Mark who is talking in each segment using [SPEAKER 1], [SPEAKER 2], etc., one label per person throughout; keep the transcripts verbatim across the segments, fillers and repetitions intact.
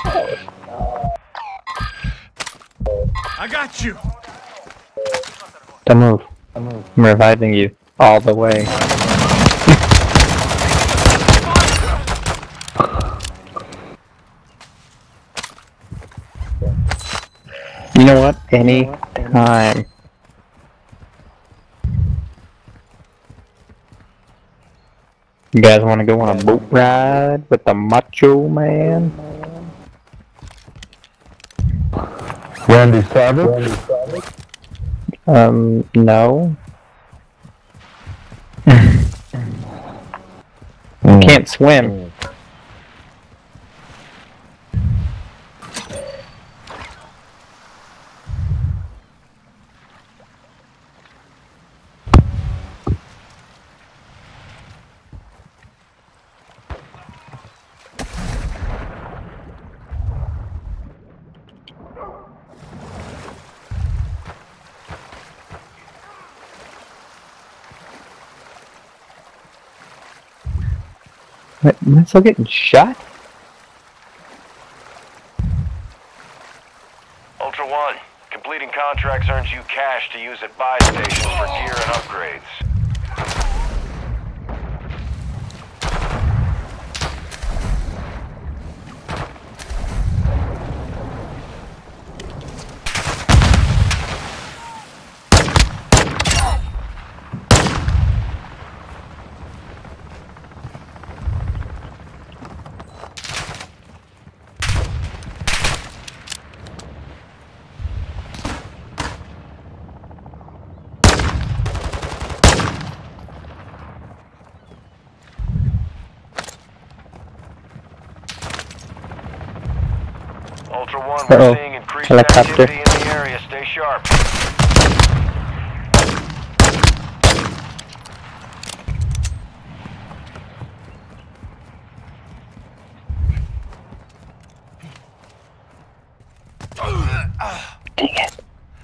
[SPEAKER 1] I got you.
[SPEAKER 2] Don't move. I'm reviving you all the way. You know what? Any time. You guys want to go on a boat ride with the Macho Man?
[SPEAKER 3] Randy Savage?
[SPEAKER 2] Um, no. Can't swim. Wait, am I still getting shot?
[SPEAKER 4] Ultra One, completing contracts earns you cash to use at buy stations for gear and upgrades. Ultra One, we're
[SPEAKER 2] Uh-oh.
[SPEAKER 4] seeing increased
[SPEAKER 2] Helicopter.
[SPEAKER 4] activity in the area. Stay sharp.
[SPEAKER 2] Dang it.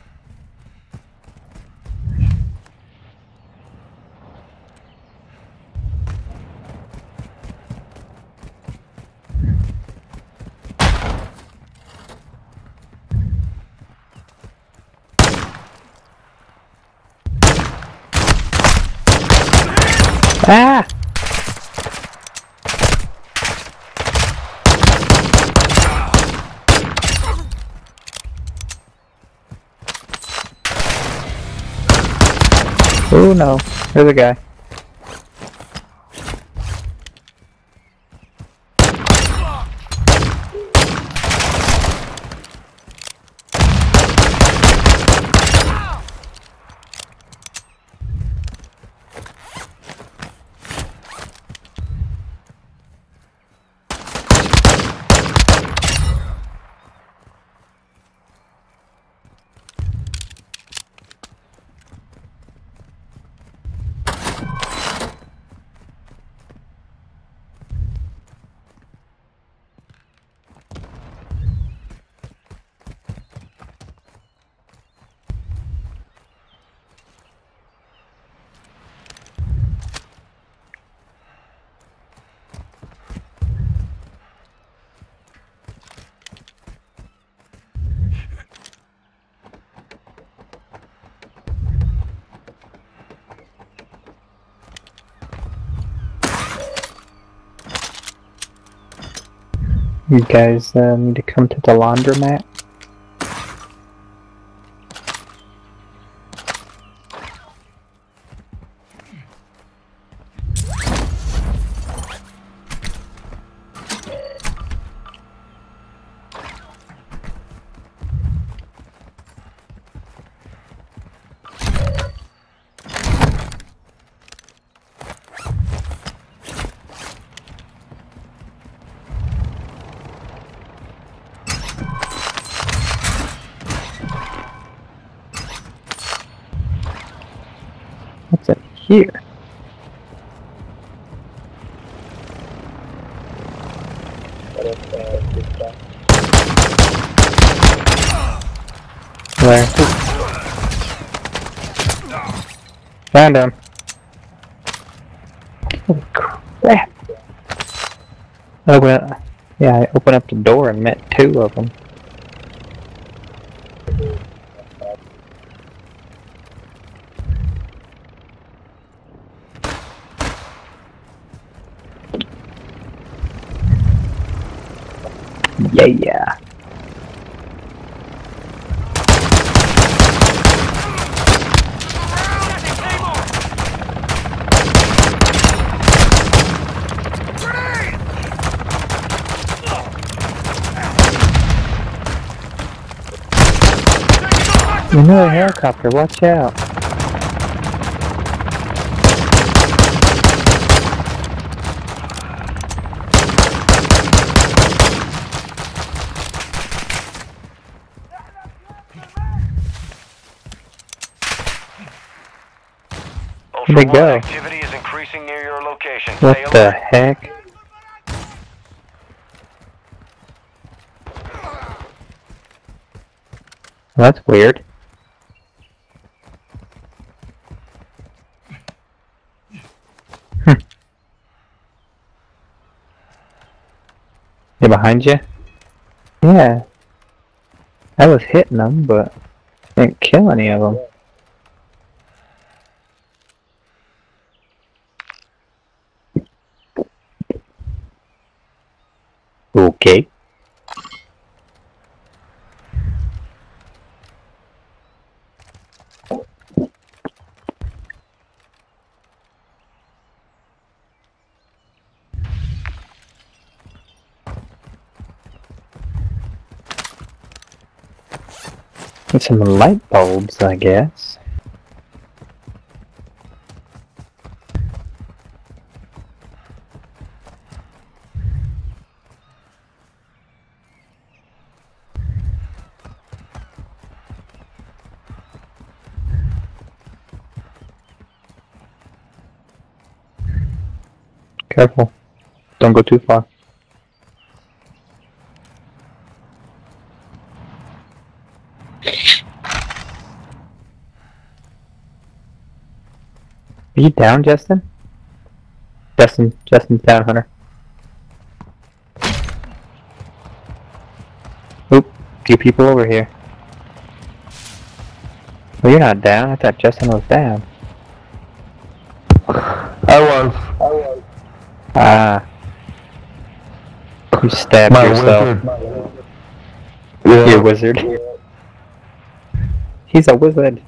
[SPEAKER 2] Ah! Oh no, there's a guy. You guys uh, need to come to the laundromat. What's in here? Where? Found him. Holy crap. Oh well. Yeah, I opened up the door and met two of them. Yeah, yeah. Another helicopter, watch out. Where'd they go?
[SPEAKER 4] Activity is increasing near your location.
[SPEAKER 2] What
[SPEAKER 4] Stay
[SPEAKER 2] the
[SPEAKER 4] alert.
[SPEAKER 2] heck? Well, that's weird. Hmm. They behind you? Yeah. I was hitting them, but didn't kill any of them. Okay. And some light bulbs, I guess. Careful. Don't go too far. Are you down, Justin? Justin, Justin's down, Hunter. Oop, few people over here. Well, you're not down. I thought Justin was down.
[SPEAKER 3] I was. I was.
[SPEAKER 2] Ah. You stabbed
[SPEAKER 3] My
[SPEAKER 2] yourself.
[SPEAKER 3] wizard. Yeah.
[SPEAKER 2] You're a wizard. He's a wizard.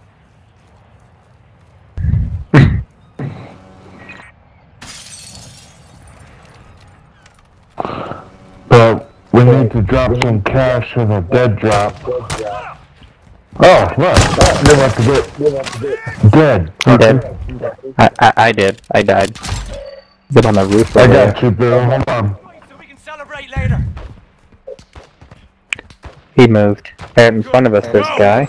[SPEAKER 3] But we need to drop some cash in a dead drop. Oh, look. They want to get dead.
[SPEAKER 2] I'm dead. I, I, I did. I died. Is it on the roof
[SPEAKER 3] I
[SPEAKER 2] over there?
[SPEAKER 3] got you, Bill. Hold on.
[SPEAKER 1] So we can celebrate later.
[SPEAKER 2] He moved. Right in front of us, this guy.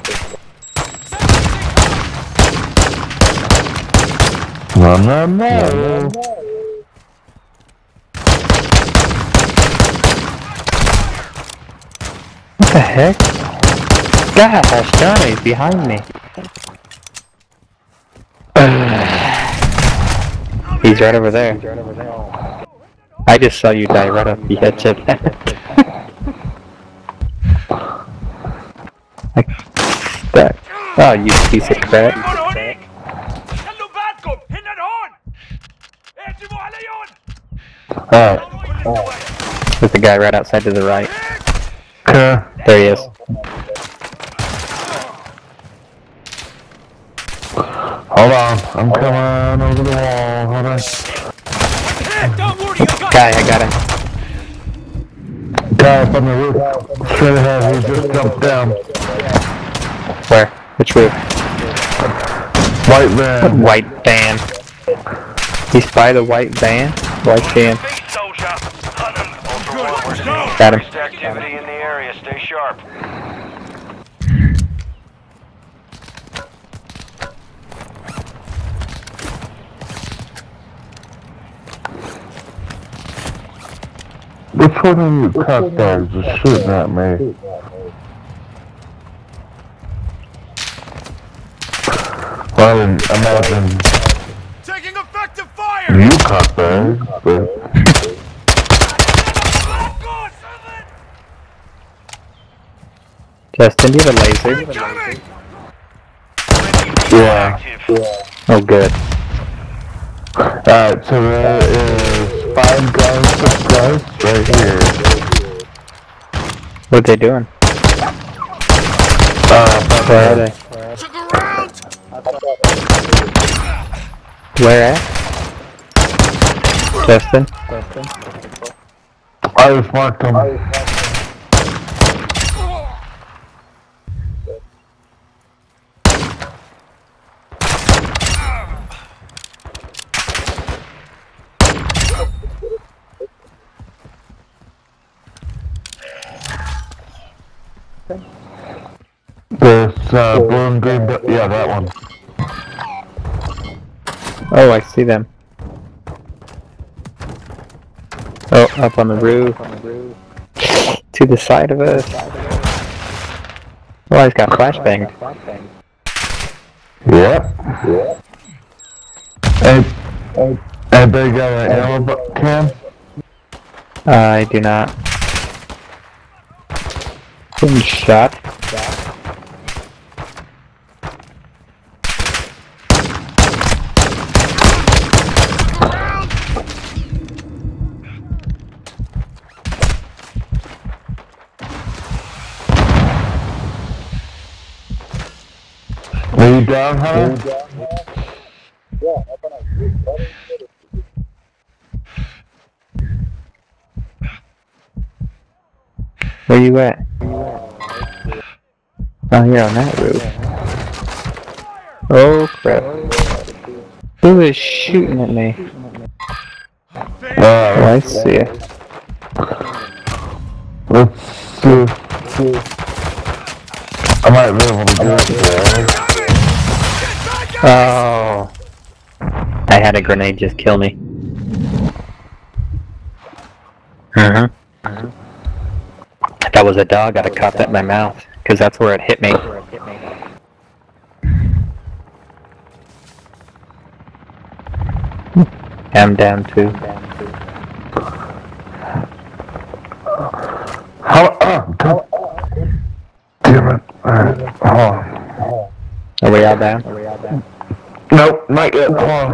[SPEAKER 3] Run, run, run.
[SPEAKER 2] What the heck? Gosh, Johnny's behind me. He's right over there. I just saw you die right off the edge of that. Like that. Oh, you piece of crap.
[SPEAKER 3] Alright.
[SPEAKER 2] There's the guy right outside to the right.
[SPEAKER 3] Okay.
[SPEAKER 2] There he is.
[SPEAKER 3] Hold on. I'm coming over the wall. Hold on.
[SPEAKER 2] Guy, I got him.
[SPEAKER 3] Guy up on the roof. Straight ahead. He just jumped down.
[SPEAKER 2] Where? Which roof?
[SPEAKER 3] White van.
[SPEAKER 2] White van. He's by the white van? White van. Got him.
[SPEAKER 4] Activity in the area. Stay sharp.
[SPEAKER 3] Which one of you cuckbags is shooting at me? Well, I didn't imagine
[SPEAKER 1] Taking effective fire.
[SPEAKER 3] you cuckbags, but...
[SPEAKER 2] Justin, do you have a laser?
[SPEAKER 3] Yeah.
[SPEAKER 2] Oh, good.
[SPEAKER 3] Alright, so there is five guys, six guys right here.
[SPEAKER 2] What are they doing?
[SPEAKER 3] Uh,
[SPEAKER 2] Where are they? Where at? Justin?
[SPEAKER 3] I just marked them. This, uh, blue and green, bu- yeah, that one.
[SPEAKER 2] Oh, I see them. Oh, up on the roof. To the side of us. Oh, he's got flashbanged.
[SPEAKER 3] Yep. Hey, anybody got an ammo bu- can?
[SPEAKER 2] I do not. Been shot.
[SPEAKER 3] Are you down, Hunter?
[SPEAKER 2] Where you at? Oh, you're on that roof. Oh crap. Who is shooting at me?
[SPEAKER 3] Uh,
[SPEAKER 2] Oh, I see it.
[SPEAKER 3] let's see. I might be able to do it there.
[SPEAKER 2] Oh. I had a grenade just kill me. Uh-huh. If that was a dog, I'd have caught that in my mouth, because that's where it hit me. I'm down too.
[SPEAKER 3] How, uh, God damn it. Alright, hold on.
[SPEAKER 2] Are we all down?
[SPEAKER 3] Nope, not yet, hold on.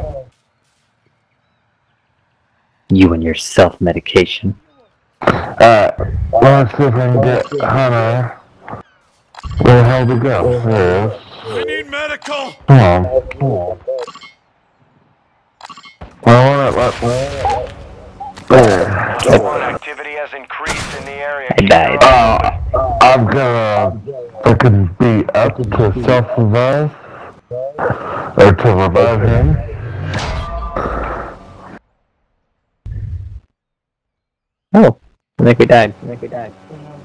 [SPEAKER 2] You and your self-medication.
[SPEAKER 3] Alright, let's see if I can get Hunter. Where the hell did he go? There it is.
[SPEAKER 1] I need medical!
[SPEAKER 3] Come on. I want it, let there.
[SPEAKER 4] One activity has increased in the area.
[SPEAKER 2] I died.
[SPEAKER 3] Uh, I'm gonna fucking be up to self-revive. Or to revive him.
[SPEAKER 2] Oh, I think we died. I think we died.